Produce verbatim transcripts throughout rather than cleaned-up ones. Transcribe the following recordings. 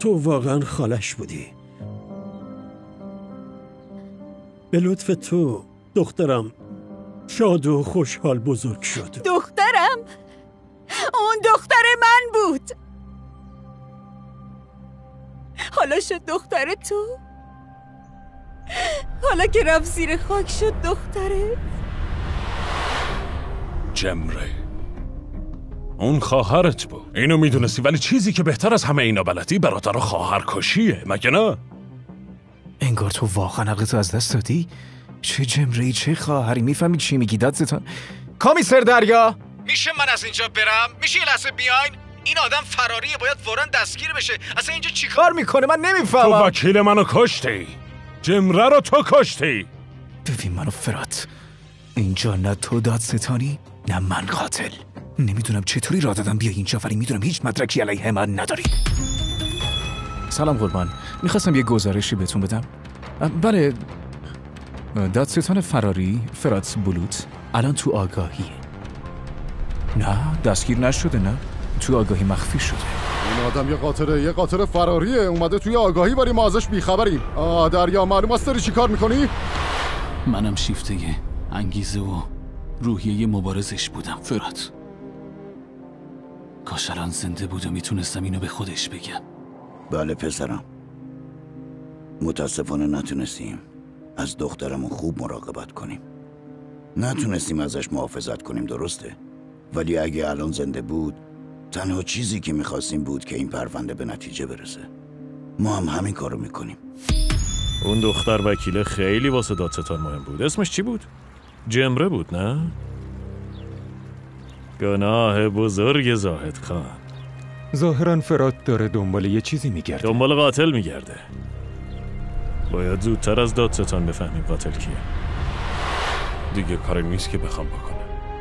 تو واقعا خالش بودی. به لطف تو دخترم شاد و خوشحال بزرگ شد. دخترم؟ اون دختر من بود. حالا شد دختر تو؟ حالا که رفت زیر خاک شد دختره؟ جمره اون خواهرت بود، اینو میدونستی، ولی چیزی که بهتر از همه اینا بلدی برادر و خواهر کشیه، مگه نه؟ انگار تو واقعا عقلتو از دست دادی؟ چه جمره‌ای چه خواهری، میفهمی چی میگی دادستان؟ کامیسر دریا میشه من از اینجا برم؟ میشه یه لحظه بیاین؟ این آدم فراریه، باید فوراً دستگیر بشه. اصلا اینجا چیکار میکنه من نمیفهمم. تو وکیل منو کشتی، جمره رو تو کشتی. ببین منو فرات، اینجا نه تو دادستانی نه من قاتل. نمیدونم چطوری راه دادم بیا اینجا، ولی میدونم هیچ مدرکی علیه من نداری. سلام قربان، میخواستم یه گزارشی بهتون بدم. بله، دادستان فراری فرات بلوت الان تو آگاهیه. نه دستگیر نشده، نه تو آگاهی مخفی شده. این آدم یه قاطره، یه قاطر فراریه، اومده توی آگاهی ولی ما ازش بیخبریم. آه دریا، معلوم است داری چی کار میکنی؟ منم شیفته انگیزه و روحیه مبارزش بودم فرات. کاش الان زنده بود و میتونستم اینو به خودش بگم. بله پسرم، متاسفانه نتونستیم از دخترمون خوب مراقبت کنیم. نتونستیم ازش محافظت کنیم، درسته؟ ولی اگه الان زنده بود تنها چیزی که میخواستیم بود که این پرونده به نتیجه برسه. ما هم همین کارو میکنیم. اون دختر وکیله خیلی واسه دادستان مهم بود. اسمش چی بود؟ جمره بود نه؟ گناه بزرگ زاهد خان. ظاهراً فرات داره دنبال یه چیزی میگرده. دنبال قاتل میگرده. باید زودتر از دادستان بفهمیم قاتل کیه. دیگه کاری نیست که بخوام بکنم.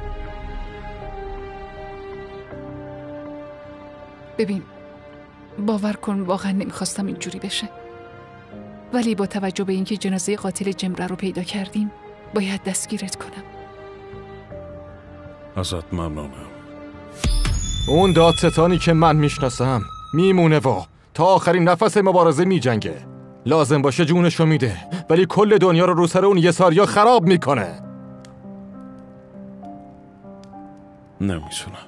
ببین، باور کن واقعا نمیخواستم اینجوری بشه، ولی با توجه به اینکه جنازه قاتل جمره رو پیدا کردیم باید دستگیرت کنم. ازت ممنونم. اون دادستانی که من میشناسم میمونه و تا آخرین نفس مبارزه میجنگه. لازم باشه جونشو میده، ولی کل دنیا رو رو سر اون یه ساریا خراب میکنه. نمیتونم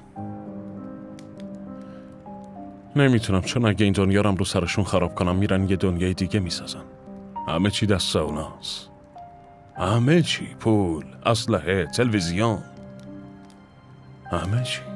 نمیتونم چون اگه این دنیا رو رو سرشون خراب کنم میرن یه دنیای دیگه میسازن. همه چی دست اوناست. همه چی، پول، اسلحه، تلویزیون، همه چی.